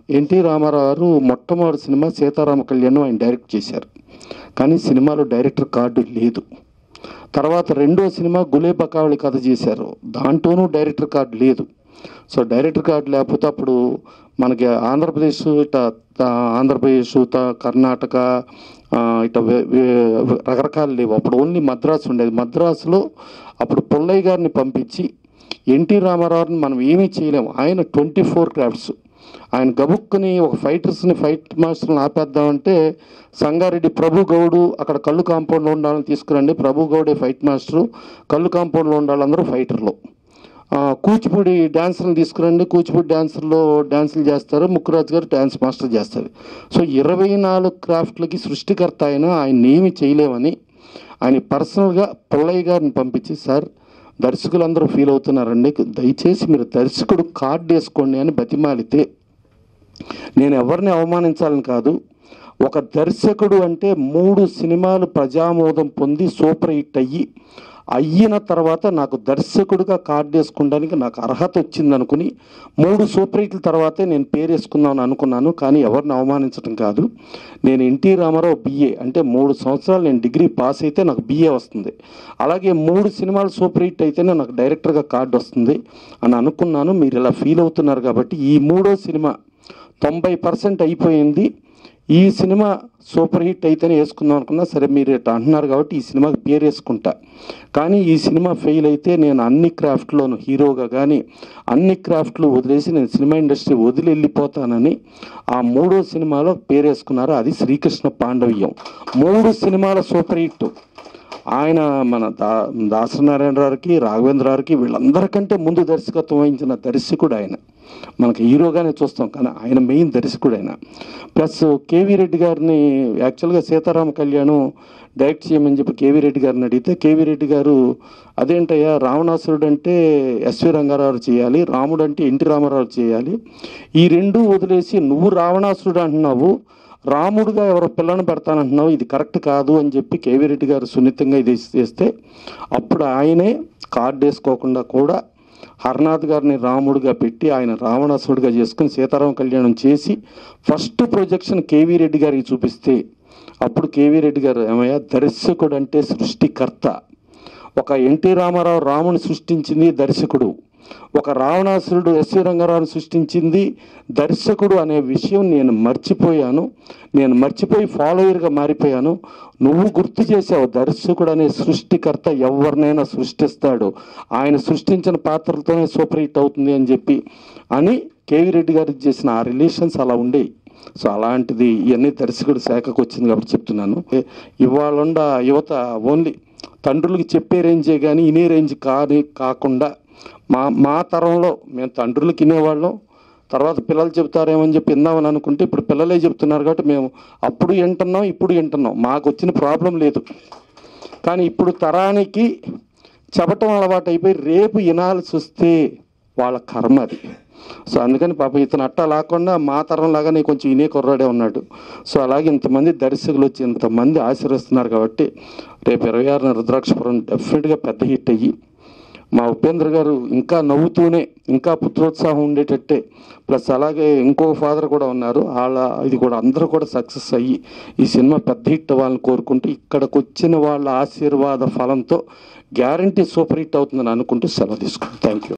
NT Ramarao గారు మొట్టమొదటి cinema Sitarama కళ్యాణం ఆయన డైరెక్ట్ చేశారు, కానీ సినిమాలో డైరెక్టర్ కార్డు లేదు. తర్వాత రెండో సినిమా గులేబకావళి కథ చేశారు, దాంట్లోనూ డైరెక్టర్ కార్డు లేదు. సో డైరెక్టర్ కార్డు లేకపోతే అప్పుడు మనకి ఆంధ్రప్రదేశ్ కర్ణాటక ఇట్లా రకరకాలు లేవు. అప్పుడు ఓన్లీ మద్రాసు ఉండేది. మద్రాసులో అప్పుడు పుల్లయ్య గారిని పంపించి ఎన్టీ రామారావుని మనం ఏమీ చేయలేము. ఆయన 24 క్రాఫ్ట్స్. ఆయన గబుక్కుని ఒక ఫైట్ మాస్టర్ని ఆపేద్దామంటే సంగారెడ్డి ప్రభు గౌడు అక్కడ కళ్ళు కాంపౌండ్లో ఉండాలని తీసుకురండి. ప్రభు గౌడే ఫైట్ మాస్టరు, కళ్ళు కాంపౌండ్లో ఉండాలందరూ ఫైటర్లు. కూచిపూడి డ్యాన్సర్ని తీసుకురండి, కూచిపూడి డ్యాన్సులు చేస్తారు, ముక్కురాజు గారు డ్యాన్స్ మాస్టర్ చేస్తారు. సో 24 క్రాఫ్ట్లకి సృష్టికర్త ఆయన ఏమీ చేయలేమని ఆయన పర్సనల్గా పుల్లయ్య గారిని పంపించి, సార్ దర్శకులందరూ ఫీల్ అవుతున్నారండి, దయచేసి మీరు దర్శకుడు కార్డు వేసుకోండి అని బతిమాలితే, నేను ఎవరిని అవమానించాలని కాదు, ఒక దర్శకుడు అంటే 3 సినిమాలు ప్రజామోదం పొంది సూపర్ హిట్ అయిన తర్వాత నాకు దర్శకుడిగా కార్డు వేసుకోవడానికి నాకు అర్హత వచ్చింది అనుకుని 3 సూపర్ హిట్ల తర్వాతే నేను పేరు వేసుకుందామని అనుకున్నాను. కానీ ఎవరిని అవమానించడం కాదు. నేను ఎన్టీ రామారావు BA అంటే 3 సంవత్సరాలు నేను డిగ్రీ పాస్ అయితే నాకు BA వస్తుంది. అలాగే 3 సినిమాలు సూపర్ హిట్ అయితేనే నాకు డైరెక్టర్గా కార్డు వస్తుంది అని అనుకున్నాను. మీరు ఇలా ఫీల్ అవుతున్నారు కాబట్టి ఈ 3వ సినిమా 90% అయిపోయింది. ఈ సినిమా సూపర్ హిట్ అయితేనే వేసుకుందాం అనుకున్నా. సరే మీరు ఇట్లా అంటున్నారు కాబట్టి ఈ సినిమాకి పేరు వేసుకుంటా. కానీ ఈ సినిమా ఫెయిల్ అయితే నేను అన్ని క్రాఫ్ట్లోనూ హీరోగా కానీ అన్ని క్రాఫ్ట్లు వదిలేసి నేను సినిమా ఇండస్ట్రీ వదిలి వెళ్ళిపోతానని ఆ 3వ సినిమాలో పేరు వేసుకున్నారు. అది శ్రీకృష్ణ పాండవ్యం. 3 సినిమాల సూపర్ హిట్. ఆయన మన దాసనారాయణ గారికి, రాఘవేంద్ర గారికి వీళ్ళందరికంటే ముందు దర్శకత్వం వహించిన దర్శకుడు ఆయన. మనకి హీరోగానే చూస్తాం కానీ ఆయన మెయిన్ దర్శకుడు ఆయన. ప్లస్ కేవీ రెడ్డి గారిని యాక్చువల్గా సీతారామ కళ్యాణం డైరెక్ట్ చేయమని చెప్పి కేవీ రెడ్డి గారిని అడిగితే కేవీ రెడ్డి గారు అదేంటయ్యా, రావణాసురుడు అంటే ఎస్వి రంగారావు చేయాలి, రాముడు అంటే ఎన్టీ రామారావు చేయాలి, ఈ 2 వదిలేసి నువ్వు రావణాసురుడు అంటున్నావు, రాముడుగా ఎవరో పిల్లని పెడతానంటున్నావు, ఇది కరెక్ట్ కాదు అని చెప్పి కేవీ రెడ్డి గారు సున్నితంగా ఇది చేస్తే అప్పుడు ఆయనే కార్డు వేసుకోకుండా కూడా హర్నాథ్ గారిని రాముడుగా పెట్టి ఆయన రావణాసురుడిగా చేసుకుని సీతారామ కళ్యాణం చేసి ఫస్ట్ ప్రొజెక్షన్ కేవీ రెడ్డి గారికి చూపిస్తే అప్పుడు కేవీ రెడ్డి గారు, ఏమయ్యా దర్శకుడు అంటే సృష్టికర్త, ఒక ఎన్టీ రామారావు రాముని సృష్టించింది దర్శకుడు, ఒక రావణాసురుడు ఎస్వి రంగారావుని సృష్టించింది దర్శకుడు అనే విషయం నేను మర్చిపోయి ఫాలోయర్గా మారిపోయాను. నువ్వు గుర్తు చేసావు, దర్శకుడు అనే సృష్టికర్త ఎవరినైనా సృష్టిస్తాడు, ఆయన సృష్టించిన పాత్రలతోనే సూపర్ హిట్ అవుతుంది అని చెప్పి అని కేవీ రెడ్డి గారికి చేసిన ఆ రిలేషన్స్ అలా ఉండేవి. సో అలాంటిది ఇవన్నీ దర్శకుడు శాఖకు వచ్చింది కాబట్టి చెప్తున్నాను. ఇవాళ యువత ఓన్లీ తండ్రులకి చెప్పే రేంజే కానీ ఇనే రేంజ్ కాకుండా మా తరంలో మేము తండ్రులకి వినేవాళ్ళం, తర్వాత పిల్లలు చెబుతారేమని చెప్పి విందామని అనుకుంటే ఇప్పుడు పిల్లలే చెప్తున్నారు కాబట్టి మేము అప్పుడు వింటున్నాం, ఇప్పుడు వింటున్నాం. మాకు వచ్చిన ప్రాబ్లం లేదు. కానీ ఇప్పుడు తరానికి చెప్పటం అలవాటు అయిపోయి రేపు వినాల్సి వస్తే వాళ్ళ కర్మ అది. సో అందుకని పాప ఇతను అట్టా లేకుండా మా తరం లాగానే కొంచెం ఇనే కుర్రాడే ఉన్నాడు. సో అలాగే ఇంతమంది దర్శకులు వచ్చి ఇంతమంది ఆశీర్వస్తున్నారు కాబట్టి రేపు 26న రుద్రాక్షపురం డెఫినెట్గా పెద్ద హిట్ అయ్యి మా ఉపేంద్ర గారు ఇంకా నవ్వుతూనే ఇంకా పుత్రోత్సాహం ఉండేటట్టే, ప్లస్ అలాగే ఇంకో ఫాదర్ కూడా ఉన్నారు, ఇది కూడా అందరూ కూడా సక్సెస్ అయ్యి ఈ సినిమా పెద్ద హిట్ అవ్వాలని కోరుకుంటూ ఇక్కడికి వచ్చిన వాళ్ళ ఆశీర్వాద ఫలంతో గ్యారంటీ సూపర్ హిట్ అవుతుందని అనుకుంటూ సెలవు తీసుకుంటాం. Thank you.